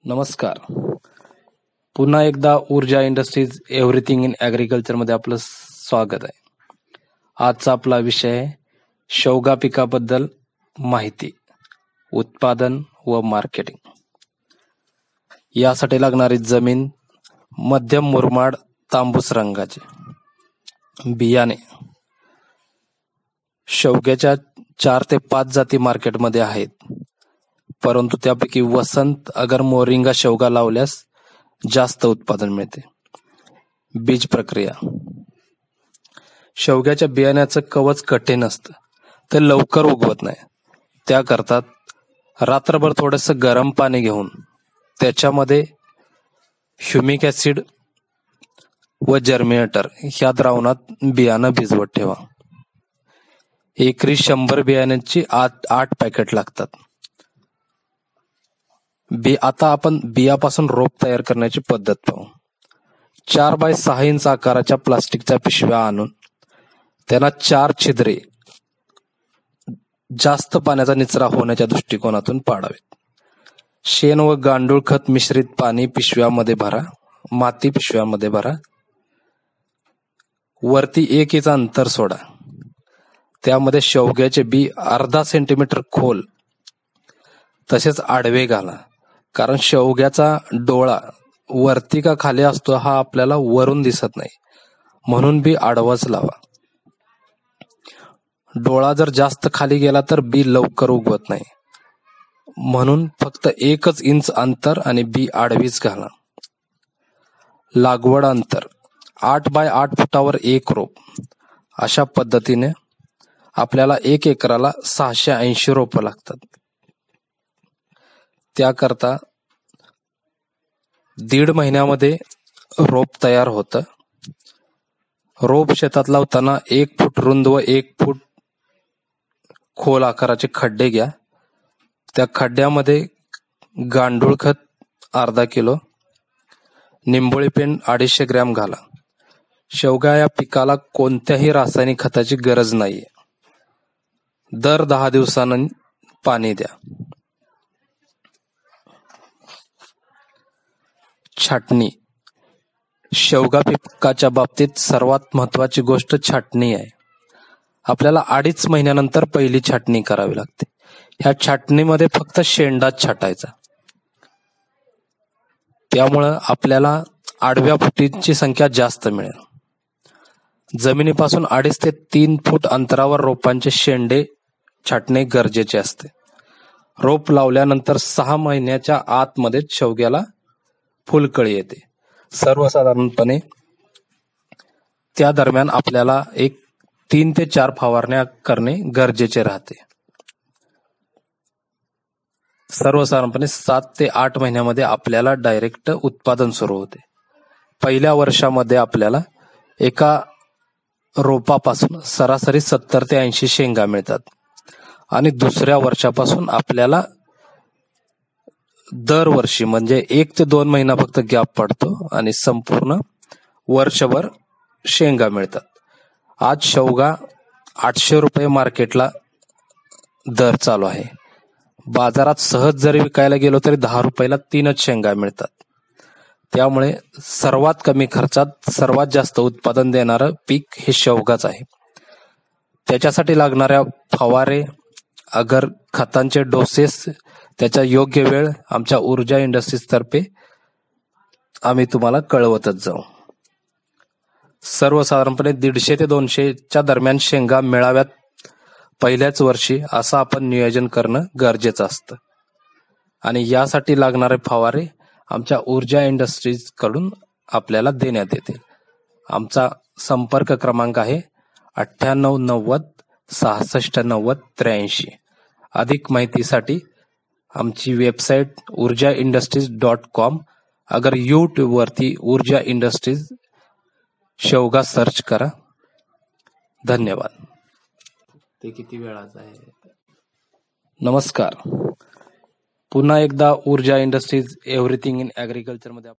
नमस्कार. पुन्हा एकदा ऊर्जा इंडस्ट्रीज एव्हरीथिंग इन ॲग्रिकल्चर मध्ये आपलं स्वागत आहे. आजचा आपला विषय आहे शेवगा पिकाबद्दल माहिती, उत्पादन व मार्केटिंग. यासाठी लागणारी जमीन मध्यम मुरमाड तांबूस रंगाची. बियाणे शेवग्याच्या 4 ते 5 जाती मार्केटमध्ये आहेत, परंतु त्यापैकी वसंत अगर मोरिंगा शेवगा लावल्यास जास्त उत्पादन मिळते. बीज प्रक्रिया. शेवग्याच्या बियाण्याचं कवच कठीण असतं, ते लवकर उगवत नाही. त्याकरता रात्रभर थोडंसं गरम पाणी घेऊन त्याच्यामध्ये ह्युमिक ऍसिड व जर्मिनेटर ह्या द्रावणात बियाणं भिजवत ठेवा. एकरी 100 बियाण्यांची 8 पॅकेट लागतात. आता आपण बियापासून रोप तयार करण्याची पद्धत पाहू. 4 बाय 6 इंच आकाराच्या प्लास्टिकच्या पिशव्या आणून त्यांना 4 छिद्रे जास्त पाण्याचा निचरा होण्याच्या दृष्टिकोनातून पाडावेत. शेण व गांडूळ खत मिश्रित पाणी पिशव्यामध्ये भरा. माती पिशव्यामध्ये भरा. वरती 1 इंच अंतर सोडा. त्यामध्ये शेवग्याचे बी अर्धा सेंटीमीटर खोल तसेच आडवे घाला, कारण शेवग्याचा डोळा वरती का खाली असतो हा आपल्याला वरून दिसत नाही, म्हणून बी आडवाच लावा. डोळा जर जास्त खाली गेला तर बी लवकर उगवत नाही, म्हणून फक्त 1 इंच अंतर आणि बी आडवीच घाला. लागवड अंतर 8 बाय 8 फुटावर 1 रोप. अशा पद्धतीने आपल्याला 1 एकराला 680 रोपं लागतात. त्याकरता 1.5 महिन्यामध्ये रोप तयार होतं. रोप शेतात लावताना 1 फूट रुंद व 1 फूट खोल आकाराचे खड्डे घ्या. त्या खड्ड्यामध्ये गांडूळ खत अर्धा किलो, निंबोळी पेंड 250 ग्रॅम घाला. शेवगा या पिकाला कोणत्याही रासायनिक खताची गरज नाहीये. दर 10 दिवसांनी पाणी द्या. छाटणी. शेवगा पिकाच्या बाबतीत सर्वात महत्वाची गोष्ट छाटणी आहे. आपल्याला 2.5 महिन्यानंतर पहिली छाटणी करावी लागते. ह्या छाटणीमध्ये फक्त शेंडाच छाटायचा. त्यामुळं आपल्याला आडव्या फुटींची संख्या जास्त मिळेल. जमिनीपासून 2.5 ते 3 फूट अंतरावर रोपांचे शेंडे छाटणे गरजेचे असते. रोप लावल्यानंतर 6 महिन्याच्या आतमध्ये शेवग्याला फुलकळी येते. सर्वसाधारणपणे त्या दरम्यान आपल्याला 3 ते 4 फवारण्या करणे गरजेचे राहते. सर्वसाधारणपणे 7 ते 8 महिन्यामध्ये आपल्याला डायरेक्ट उत्पादन सुरू होते. पहिल्या वर्षामध्ये आपल्याला एका रोपापासून सरासरी 70 ते 80 शेंगा मिळतात आणि दुसऱ्या वर्षापासून आपल्याला दरवर्षी म्हणजे 1 ते 2 महिना फक्त गॅप पडतो आणि संपूर्ण वर्षभर शेंगा मिळतात. आज शेवगा 800 रुपये मार्केटला दर चालू आहे. बाजारात सहज जरी विकायला गेलो तरी 10 रुपयाला 3च शेंगा मिळतात. त्यामुळे सर्वात कमी खर्चात सर्वात जास्त उत्पादन देणारं पीक हे शेवगाच आहे. त्याच्यासाठी लागणाऱ्या फवारे, अगर खतांचे डोसेस, त्याचा योग्य वेळ आमच्या ऊर्जा इंडस्ट्रीज तर्फे आम्ही तुम्हाला कळवतच जाऊ. सर्वसाधारणपणे 150 ते 200च्या दरम्यान शेंगा मिळाव्यात पहिल्याच वर्षी, असं आपण नियोजन करणं गरजेचं असतं. आणि यासाठी लागणारे फवारे आमच्या ऊर्जा इंडस्ट्रीज कडून आपल्याला देण्यात येतील. आमचा संपर्क क्रमांक आहे 9890 6690 83. अधिक माहितीसाठी आमची वेबसाईट urjaindustries.com. अगर यूट्यूब वरती ऊर्जा इंडस्ट्रीज शेवगा सर्च करा. धन्यवाद. ते किती वेळाचं आहे? नमस्कार. पुन्हा एकदा ऊर्जा इंडस्ट्रीज एव्हरीथिंग इन ॲग्रिकल्चर मध्ये